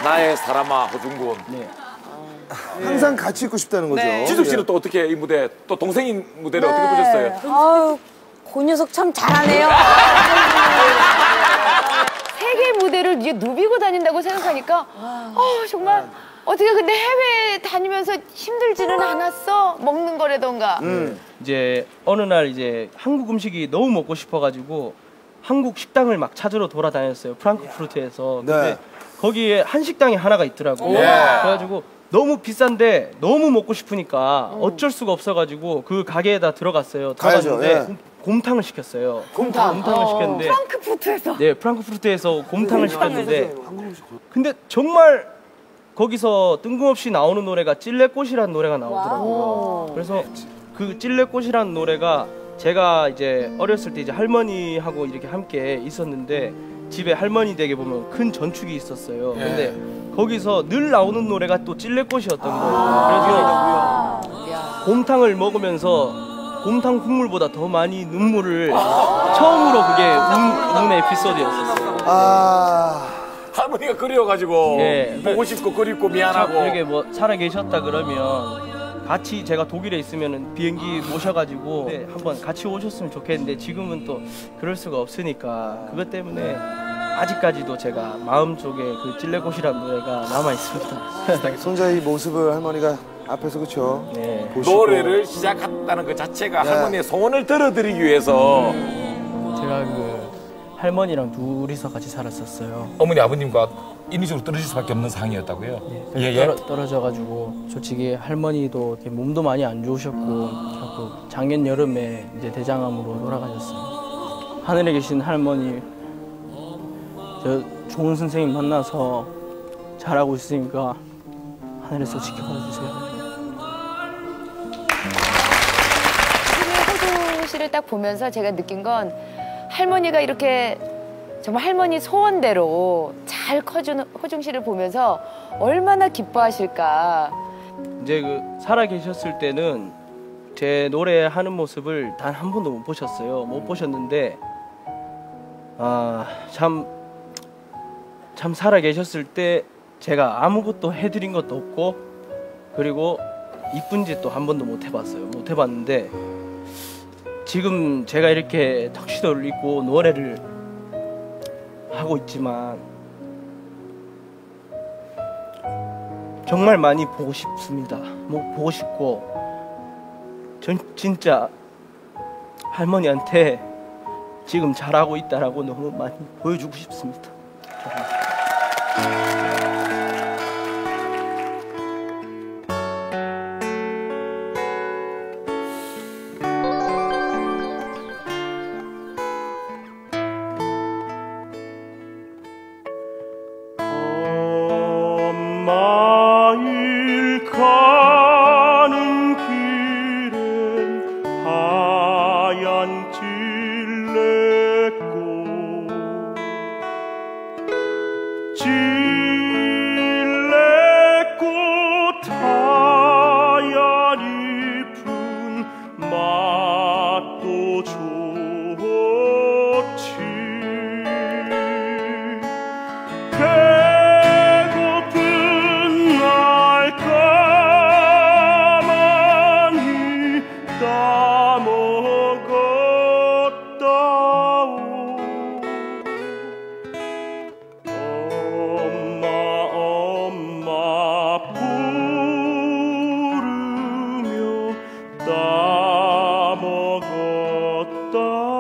나의 사람아 허중군. 네. 항상 같이 있고 싶다는 거죠. 네. 지숙 씨는 또 어떻게 이 무대, 또 동생인 무대를 어떻게 보셨어요? 아유, 그 녀석 참 잘하네요. 세계 무대를 이제 누비고 다닌다고 생각하니까 정말 어떻게 근데 해외 다니면서 힘들지는 않았어? 먹는 거라던가. 이제 어느 날 이제 한국 음식이 너무 먹고 싶어가지고 한국 식당을 막 찾으러 돌아다녔어요. 프랑크푸르트에서. 근데 네. 거기에 한식당이 하나가 있더라고요. 그래가지고 너무 비싼데 너무 먹고 싶으니까 어쩔 수가 없어가지고 그 가게에다 들어갔어요. 가야죠, 들어갔는데 곰탕을 시켰어요. 곰탕을 시켰는데 프랑크푸르트에서. 네, 프랑크푸르트에서 곰탕을 시켰는데 근데 정말 거기서 뜬금없이 나오는 노래가 찔레꽃이라는 노래가 나오더라고요. 그래서 그 찔레꽃이라는 노래가 제가 이제 어렸을 때 이제 할머니하고 이렇게 함께 있었는데 집에 할머니 댁에 보면 큰 전축이 있었어요. 근데 거기서 늘 나오는 노래가 또 찔레꽃이었던 거예요. 그래서 곰탕을 먹으면서 곰탕 국물보다 더 많이 눈물을 처음으로 그게 우는 에피소드였었어요. 할머니가 그리워가지고 예. 보고 싶고 그립고 미안하고. 이렇게 뭐 살아 계셨다 그러면 같이 제가 독일에 있으면은 비행기 모셔가지고 한번 같이 오셨으면 좋겠는데 지금은 또 그럴 수가 없으니까 그것 때문에 아직까지도 제가 마음속에 그 찔레꽃이라는 노래가 남아 있습니다. 손자의 모습을 할머니가 앞에서 그렇죠. 네. 노래를 시작했다는 그 자체가 할머니의 소원을 들어드리기 위해서 제가 그 할머니랑 둘이서 같이 살았었어요. 어머니 아버님과 인위적으로 떨어질 수밖에 없는 상황이었다고요? 떨어져가지고 솔직히 할머니도 이렇게 몸도 많이 안 좋으셨고 자꾸 작년 여름에 이제 대장암으로 돌아가셨어요. 하늘에 계신 할머니, 저 좋은 선생님 만나서 잘하고 있으니까 하늘에서 지켜봐 주세요. 호중 씨를 딱 보면서 제가 느낀 건 할머니가 이렇게 정말 할머니 소원대로 잘 커주는 호중 씨를 보면서 얼마나 기뻐하실까. 이제 그 살아 계셨을 때는 제 노래하는 모습을 단 한 번도 못 보셨어요. 못 보셨는데 참 살아 계셨을 때 제가 아무것도 해드린 것도 없고 그리고 이쁜 짓도 한 번도 못 해봤어요. 못 해봤는데 지금 제가 이렇게 턱시도를 입고 노래를 하고 있지만 정말 많이 보고 싶습니다. 뭐 보고 싶고 전 진짜 할머니한테 지금 잘하고 있다라고 너무 많이 보여주고 싶습니다. 마일 가는 길엔 하얀 찔레꽃 찔레꽃 하얀 잎은 맛도 좋지 배고픈 날 가만히 따먹었다오 엄마 엄마 부르며 따먹었다오